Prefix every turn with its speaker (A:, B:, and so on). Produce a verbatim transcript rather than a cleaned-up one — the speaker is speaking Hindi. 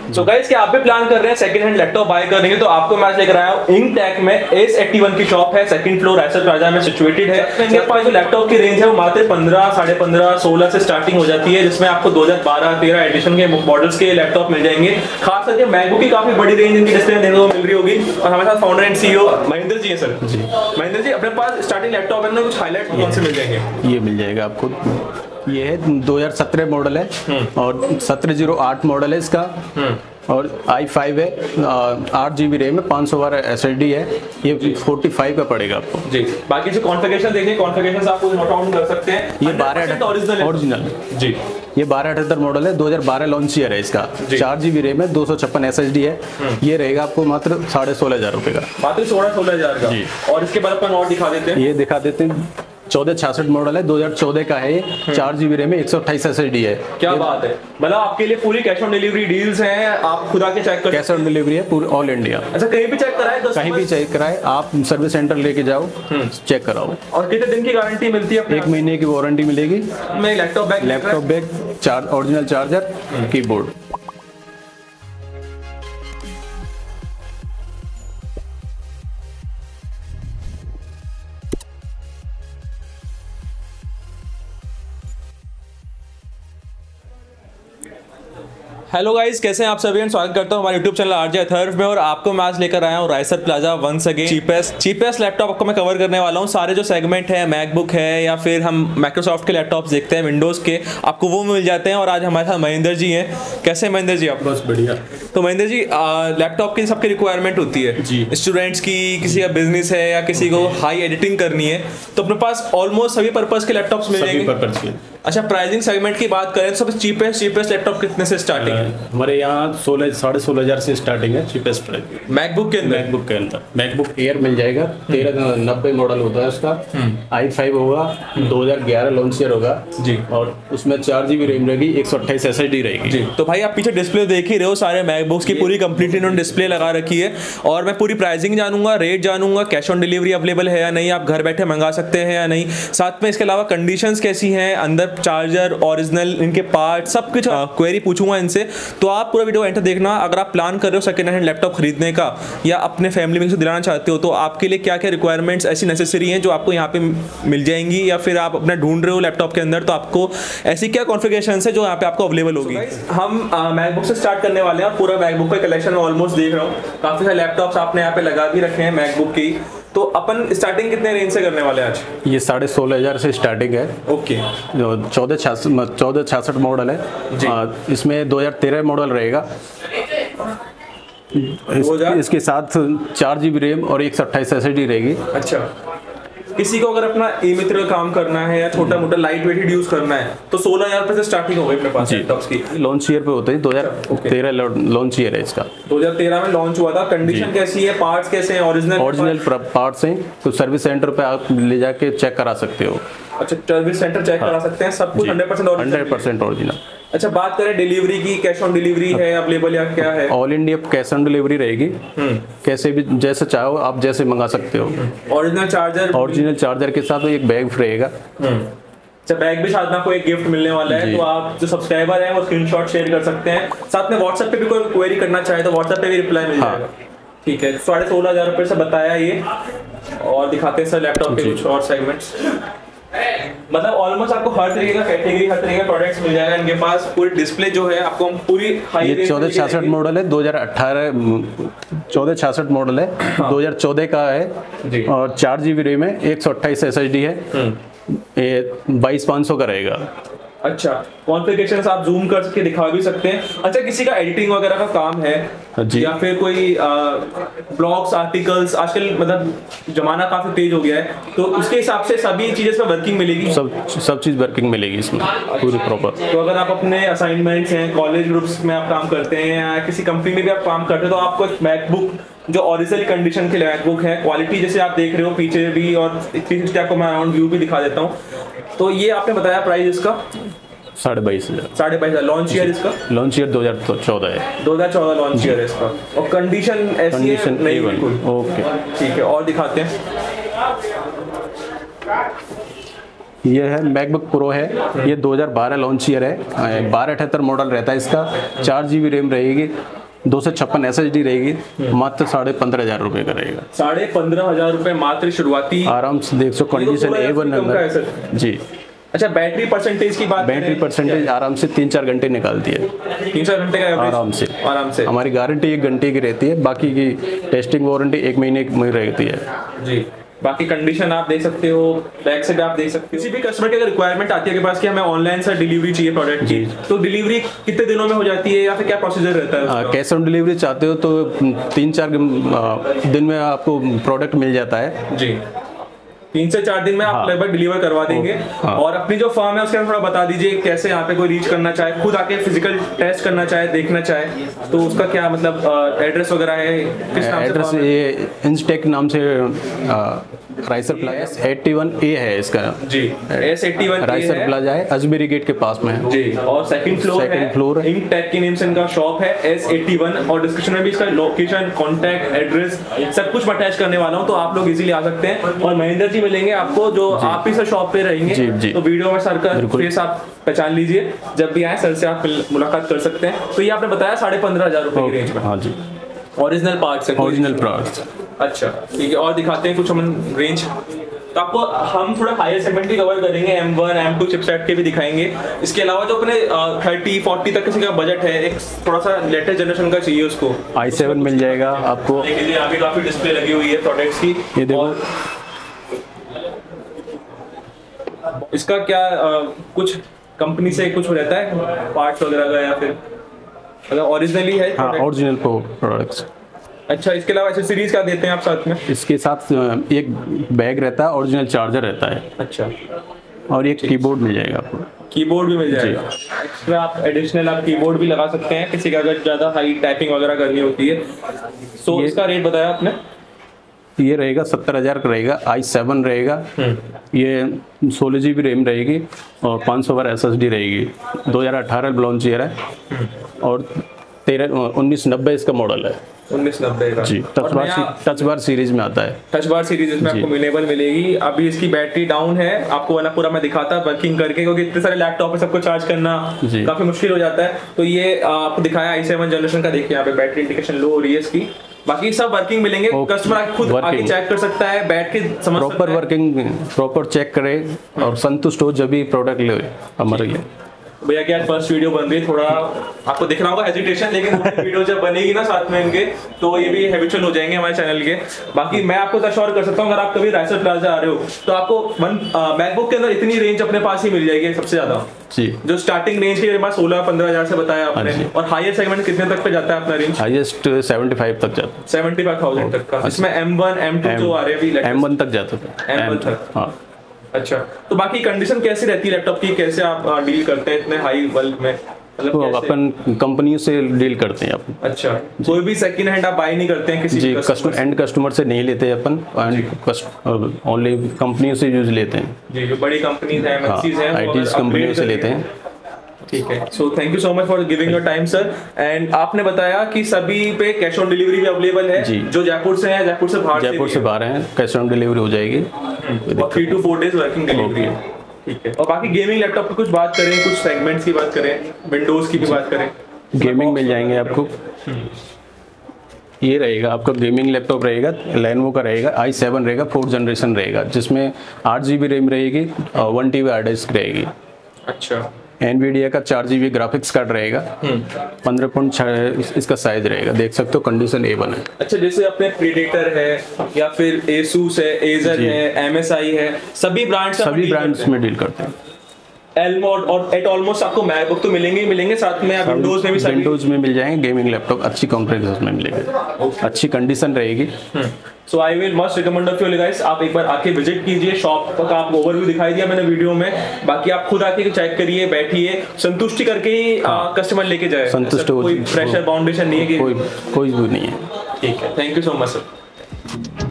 A: सो गाइस क्या आप भी प्लान कर रहे हैं सेकंड हैंड लैपटॉप बाय करने के, तो आपको मैं आज लेकर आया हूं इंटेक में एस एट्टी वन की शॉप है, सेकंड फ्लोर रायसर प्लाजा में सिचुएटेड है। इनके पास जो लैपटॉप की रेंज है वो मात्र पंद्रह साढ़े पंद्रह सोलह से स्टार्टिंग हो जाती है, जिसमें आपको दो हज़ार बारह तेरह एडिशन के मॉडल्स के लैपटॉप मिल जाएंगे। खास करके मैकबुक की काफी बड़ी रेंज इनकी डिस्प्ले देखने को मिल रही होगी। और हमारे साथ founder and CEO Mahendra ji है। सर जी महेंद्र जी, अपने पास स्टार्टिंग लैपटॉप है, कुछ हाईलाइट कौन से मिल जाएंगे?
B: ये मिल जाएगा आपको, ये है दो हज़ार सत्रह मॉडल है और सत्रह जीरो आठ मॉडल है इसका, और आई फाइव है, आठ जी बी रैम है, पाँच सौ बारह एस एस डी है, ये पैंतालीस का पड़ेगा आपको जी।
A: बाकी जो कॉन्फ़िगरेशन देखिए, कॉन्फ़िगरेशन आप नोट डाउन कर सकते हैं।
B: ये बारह ओरिजिनल
A: जी,
B: ये बारह अठहत्तर मॉडल है, दो हज़ार बारह लॉन्च ईयर है इसका, चार जी बी रैम है, दो सौ छप्पन एस एस डी है। ये रहेगा आपको मात्र साढ़े सोलह हजार रुपये का,
A: मात्र सोलह सोलह हजार का जी। और इसके बाद अपन और दिखा देते हैं,
B: ये दिखा देते हैं, चौदह छियासठ मॉडल है, दो हज़ार चौदह का है, चार जीबी रैम में, एक सौ अट्ठाईस एस एस डी है।
A: क्या बात है, मतलब आपके लिए पूरी कैश ऑन डिलीवरी डील्स हैं, आप खुद आके चेक कर,
B: कैश ऑन डिलीवरी है पूरी ऑल इंडिया।
A: अच्छा, कहीं भी चेक कराए,
B: कहीं भी चेक कराए, आप सर्विस सेंटर लेके जाओ, चेक कराओ।
A: और कितने दिन की गारंटी मिलती है?
B: एक महीने की वारंटी मिलेगी।
A: Laptop bag
B: laptop bag charge original charger keyboard.
A: Hello guys, कैसे हैं आप सभी? स्वागत करता हूं हमारे यूट्यूब चैनल आरजे अथर्व में। और आपको मैं आज लेकर आया हूं Raisar plaza once again. Cheapest cheapest laptop आपको मैं कवर करने वाला हूं। सारे जो सेगमेंट है, मैकबुक है या फिर हम माइक्रोसॉफ्ट के लैपटॉप्स देखते हैं, विंडोज़ के, आपको वो मिल जाते हैं। और आज हमारे साथ महेंद्र जी हैं। कैसे हैं महेंद्र जी आप?
B: बस बढ़िया।
A: तो महेंद्र जी, लैपटॉप की सबकी रिक्वायरमेंट होती है जी, स्टूडेंट्स की, किसी का बिजनेस है या किसी को हाई एडिटिंग करनी है, तो अपने पास ऑलमोस्ट सभी पर्पस के लैपटॉप्स मिल जाएंगे। अच्छा, प्राइसिंग सेगमेंट की बात करें तो सबसे चीपेस्ट चीपेस्ट लैपटॉप कितने से स्टार्टिंग है?
B: हमारे यहाँ सोलह साढ़े सोलह हजार से स्टार्टिंग है चीपेस्ट प्राइस।
A: मैकबुक के अंदर
B: मैकबुक के अंदर मैकबुक एयर मिल जाएगा, तेरह नब्बे मॉडल होता है उसका, आई फाइव होगा, दो हजार ग्यारह लॉन्च ईयर होगा जी, और उसमें चार जीबी रैम रहेगी, एक सौ अट्ठाईस एस एस डी रहेगी जी।
A: तो भाई आप पीछे डिस्प्ले देख ही रहे हो, सारे मैकबुक्स की पूरी कंप्लीटली इन्होंने डिस्प्ले लगा रखी है। और मैं पूरी प्राइसिंग जानूंगा, रेट जानूंगा, कैश ऑन डिलीवरी अवेलेबल है या नहीं, आप घर बैठे मंगा सकते हैं या नहीं, साथ में इसके अलावा कंडीशंस कैसी हैं, अंदर चार्जर, ओरिजिनल, इनके पार्ट, सब कुछ क्वेरी पूछूंगा इनसे। तो आप पूरा वीडियो एंटर देखना। अगर आप प्लान कर रहे हो सेकंड हैंड लैपटॉप खरीदने का या अपने फैमिली में से दिलाना चाहते हो, तो आपके लिए क्या क्या रिक्वायरमेंट्स ऐसी नेसेसरी हैं जो आपको यहाँ पे मिल जाएंगी, या फिर आप अपना ढूंढ रहे हो लैपटॉप के अंदर, तो आपको ऐसी क्या कॉन्फ़िगरेशंस है जो यहाँ पे आपको अवेलेबल होगी। so हम मैकबुक से स्टार्ट करने वाले हैं। पूरा मैकबुक का कलेक्शन ऑलमोस्ट देख रहा हूँ, काफी सारे लैपटॉप्स आपने यहाँ पे लगा भी रखे हैं मैकबुक की। तो अपन स्टार्टिंग कितने रेंज से करने वाले हैं आज?
B: ये साढ़े सोलह हजार से स्टार्टिंग है।
A: ओके,
B: चौदह छियासठ चौदह छियासठ मॉडल है जी। आ, इसमें दो हजार तेरह मॉडल रहेगा। इस, इसके साथ चार जीबी रैम और एक सौ अट्ठाईस एस एस डी रहेगी। अच्छा,
A: किसी को अगर अपना ई मित्र का काम करना है या छोटा मोटा लाइट वेट यूज करना है, तो सोलह हजार रुपए से स्टार्टिंग हो गई अपने पास लैपटॉप्स की।
B: लॉन्च ईयर पे होता है, दो हजार तेरह लॉन्च ईयर है इसका,
A: दो हजार तेरह में लॉन्च हुआ था। कंडीशन कैसी है, पार्ट्स कैसे हैं? ओरिजिनल
B: ओरिजिनल पार्ट्स हैं, तो सर्विस सेंटर पे आप ले जाके चेक करा सकते हो।
A: अच्छा, सर्विस सेंटर चेक करा सकते हैं, सब कुछ hundred percent
B: hundred percent original.
A: अच्छा, बात करें डिलीवरी की, कैश ऑन डिलीवरी है अवेलेबल या क्या है?
B: All India cash on delivery रहेगी, कैसे भी जैसे चाहो आप जैसे मंगा सकते हो।
A: ओरिजिनल चार्जर
B: ओरिजिनल चार्जर के साथ एक बैग रहेगा।
A: अच्छा, बैग भी साथ में आपको एक गिफ्ट मिलने वाला है, तो आप जो सब्सक्राइबर हैं वो स्क्रीनशॉट शेयर कर सकते हैं। साथ में व्हाट्सएप पे भी कोई क्वेरी करना चाहे तो व्हाट्सएप पे भी रिप्लाई मिल जाएगा। ठीक है, साढ़े सोलह हजार रुपये से बताया ये। और दिखाते हैं सर लैपटॉप के कुछ और सेगमेंट्स। मतलब ऑलमोस्ट आपको हर तरीके का कैटेगरी, हर तरीके का प्रोडक्ट्स मिल जाएगा इनके पास। पूरी डिस्प्ले जो है आपको हम पूरी हाई,
B: ये चौदह छियासठ मॉडल है, दो हजार अठारह चौदह छियासठ मॉडल है, दो हजार चौदह का है, और चार जीबी रैम है, एक सौ अट्ठाईस एस एस डी है, ये बाईस पाँच सौ का रहेगा।
A: अच्छा, कॉन्फ़िगरेशंस आप जूम कर के दिखा भी सकते हैं। अच्छा, किसी का एडिटिंग वगैरह का काम है जी, या फिर कोई ब्लॉग्स, आर्टिकल्स, आजकल मतलब जमाना काफी तेज हो गया है, तो उसके हिसाब से सभी चीजें इसमें वर्किंग मिलेगी।
B: सब सब चीज वर्किंग मिलेगी इसमें पूरी प्रॉपर।
A: तो अगर आप अपने असाइनमेंट्स हैं, कॉलेज ग्रुप्स में आप काम करते हैं या किसी कंपनी में भी आप काम करते हैं, तो आपको एक मैकबुक जो ओरिजिनल कंडीशन के मैकबुक है, क्वालिटी जैसे आप देख रहे हो पीछे भी, और थ्री सिक्सटी आपको मैं अराउंड व्यू भी दिखा देता हूँ। तो ये आपने बताया प्राइस इसका
B: साढ़े बाईस हजार
A: साढ़े बाईस हजार लॉन्च ईयर इसका?
B: लॉन्च ईयर दो हजार चौदह है,
A: दो हजार चौदह लॉन्च ईयर है इसका। और कंडीशन ऐसी है नहीं? बिल्कुल
B: ओके,
A: ठीक है। और दिखाते हैं,
B: ये है मैकबुक प्रो है, ये दो हजार बारह लॉन्च ईयर है, बारह अठहत्तर मॉडल रहता है इसका, चार जीबी रैम रहेगी, दो सौ छप्पन एस एच डी रहेगी, मात्र साढ़े पंद्रह हजार रुपये का रहेगा।
A: साढ़े पंद्रह हजार रुपये मात्र शुरुआती,
B: आराम से देख सो कंडीशन ए वन है जी।
A: अच्छा, बैटरी परसेंटेज की बात,
B: बैटरी परसेंटेज आराम से तीन चार घंटे निकालती है,
A: तीन चार घंटे का
B: आराम से
A: आराम से
B: हमारी गारंटी एक घंटे की रहती है, बाकी की टेस्टिंग वारंटी एक महीने की रहती है
A: जी। बाकी कंडीशन आप देख सकते हो, बैक से भी आप देख सकते हो। किसी भी कस्टमर की अगर रिक्वायरमेंट आती है के पास कि हमें ऑनलाइन से डिलीवरी चाहिए प्रोडक्ट की, तो डिलीवरी कितने दिनों में हो जाती है या फिर क्या प्रोसीजर रहता है?
B: कैश ऑन डिलीवरी चाहते हो तो तीन चार दिन में आपको प्रोडक्ट मिल जाता है
A: जी। तीन से चार दिन में आप
B: हाँ।
A: लगभग डिलीवर करवा देंगे। हाँ। और अपनी जो फर्म है उसके अंदर थोड़ा बता दीजिए, कैसे यहाँ पे कोई रीच करना चाहे, खुद आके फिजिकल टेस्ट करना चाहे, देखना चाहे, तो उसका क्या मतलब एड्रेस वगैरह है, किस नाम से?
B: एड्रेस ये इंस्टेक नाम से Raisar plaza S eighty one A है इसका
A: ji. S eighty one
B: Raisar plaza है, अजमेरी गेट के पास में है
A: जी। और second floor
B: second floor
A: ink tech के नेम से इनका शॉप है, एस एट्टी वन। और डिस्क्रिप्शन में भी इसका लोकेशन, कॉन्टैक्ट, एड्रेस सब कुछ अटैच करने वाला हूँ, तो आप लोग इजीली आ सकते हैं। और महेंद्र जी मिलेंगे आपको, जो आप ही सर शॉप पे रहेंगे
B: जी, जी।
A: तो वीडियो में सर का फेस आप पहचान लीजिए, जब भी आए सर से आप मुलाकात कर सकते हैं। तो ये आपने बताया साढ़े पंद्रह हजार रुपए की रेंज में।
B: हाँ जी,
A: ओरिजिनल पार्ट्स है,
B: ओरिजिनल पार्ट्स।
A: अच्छा ठीक है, और दिखाते हैं कुछ हम रेंज। तो आपको हम थोड़ा हायर सेगमेंट भी कवर करेंगे, M one M two chipset के भी दिखाएंगे। इसके अलावा जो अपने थर्टी फोर्टी तक किसी का बजट है, एक थोड़ा सा लेटेस्ट जनरेशन का चाहिए उसको,
B: आई सेवन मिल जाएगा आपको।
A: देखिए आगे काफी डिस्प्ले लगी हुई है प्रोडक्ट्स की,
B: ये देखो।
A: इसका क्या आ, कुछ कंपनी से कुछ रहता है पार्ट्स वगैरह का, या फिर अगर ओरिजिनली है?
B: हाँ, ओरिजिनल प्रोडक्ट्स।
A: अच्छा, इसके अलावा एक्सेसरीज क्या देते हैं आप साथ में?
B: इसके साथ एक बैग रहता है, ओरिजिनल चार्जर रहता है।
A: अच्छा,
B: और एक कीबोर्ड मिल जाएगा आपको।
A: कीबोर्ड भी मिल जाएगा एक्स्ट्रा, आप एडिशनल आप कीबोर्ड भी लगा सकते हैं किसी का अगर ज़्यादा हाई टाइपिंग वगैरह करनी होती है। सो इसका रेट बताया आपने?
B: ये रहेगा सत्तर हजार का रहेगा, आई सेवन रहेगा, ये सोलह जी बी रैम रहेगी और पाँच सौ बार एस एस डी रहेगी। दो हजार अठारह लॉन्च ईयर है और तेरह उन्नीस नब्बे इसका मॉडल है।
A: उन्नीस नब्बे का
B: ji. Touch bar touch bar series में आता है।
A: टच बार सीरीज इसमें आपको मिलेबल मिलेगी। अभी इसकी बैटरी डाउन है, आपको वाला पूरा मैं दिखाता वर्किंग करके, क्योंकि इतने सारे लैपटॉप पे सबको चार्ज करना काफी मुश्किल हो जाता है। तो ये आपको दिखाया आई सेवन जनरेशन का, देखिए यहाँ पे बैटरी इंडिकेशन लो हो रही है इसकी। बाकी सब वर्किंग मिलेंगे, कस्टमर खुद आके चेक कर सकता है, बैठ के समझ सकता है,
B: प्रॉपर वर्किंग प्रॉपर चेक करे और संतुष्ट हो जब भी प्रोडक्ट ले हमारे लिए।
A: भैया की आज फर्स्ट वीडियो बन रही है, थोड़ा आपको दिख रहा होगा हेजिटेशन, लेकिन वीडियो जब बनेगी ना साथ में इनके, तो ये भी हैबिचुअल हो जाएंगे हमारे चैनल के। बाकी मैं आपको अश्योर कर सकता हूँ, अगर आप कभी राइसर प्लाजा आ रहे हो तो आपको वन मैकबुक के अंदर इतनी रेंज अपने पास ही मिल जाएगी सबसे ज्यादा
B: जी।
A: जो स्टार्टिंग रेंज के पास सोलह पंद्रह हजार से बताया आपने, और हायर सेगमेंट कितने तक पे जाता है अपना रेंज?
B: हाईएस्ट सेवेंटी फाइव तक जाता है,
A: सेवेंटी फाइव थाउजेंड तक का। इसमें एम वन एम टू जो आ रहे हैं,
B: एम वन तक जाता है,
A: एम वन तक।
B: हाँ।
A: अच्छा, तो बाकी कंडीशन कैसी रहती है लैपटॉप की, कैसे आप डील करते हैं इतने हाई बल्क में? मतलब
B: तो अपन कंपनियों से डील करते हैं अपन।
A: अच्छा, कोई भी सेकंड हैंड आप बाय नहीं करते हैं किसी
B: जी? कस्टमर एंड कस्टमर से नहीं लेते अपन, ओनली कंपनियों से यूज लेते हैं
A: जी। जो बड़ी कंपनीज हैं, एमएनसीज हैं,
B: आईटी कंपनियों से लेते हैं।
A: ठीक है। So thank you so much for giving your time sir. And आपने बताया कि सभी पे कैश ऑन डिलीवरी भी अवेलेबल है जी। जो जयपुर से है, जयपुर से बाहर
B: जयपुर से बाहर हैं, कैश ऑन डिलीवरी हो जाएगी
A: और three two four days working delivery है। ठीक है। और बाकी गेमिंग लैपटॉप की कुछ बात करें, कुछ सेगमेंट्स की बात करें, विंडोज की भी बात करें,
B: गेमिंग मिल जाएंगे आपको। ये रहेगा आपका गेमिंग लैपटॉप रहेगा, लेनोवो का रहेगा, आई सेवन रहेगा, फोर्थ जनरेशन रहेगा, जिसमें आठ जी बी रैम रहेगी और one T B hard disk रहेगी।
A: अच्छा।
B: एनवीडिया का चार जी बी ग्राफिक्स कार्ड रहेगा, पंद्रह पॉइंट छः इसका साइज रहेगा, देख सकते हो कंडीशन ए वन है।
A: अच्छा, जैसे अपने प्रीडेटर है या फिर एसूस है, एजर है, एमएसआई है, सभी ब्रांड्स
B: सभी ब्रांड्स में डील करते हैं।
A: एलमोड और एट ऑलमोस्ट आपको मैकबुक तो मिलेंगे ही मिलेंगे, साथ में विंडोज में भी
B: विंडोज में मिल जाएंगे गेमिंग लैपटॉप, अच्छी कॉन्फ़िगरेशन में मिलेगा, अच्छी कंडीशन रहेगी।
A: So I will must recommend of you guys, आप एक बार आके विजिट कीजिए, शॉप का आपको ओवरव्यू दिखाई दिया मैंने वीडियो में, बाकी आप खुद आके चेक करिए, बैठिए, संतुष्टि करके ही कस्टमर लेके जाए,
B: संतुष्ट हो,
A: कोई प्रेशर बाउंडेशन नहीं है कि
B: कोई कोई भी नहीं है।
A: ठीक है, thank you so much sir.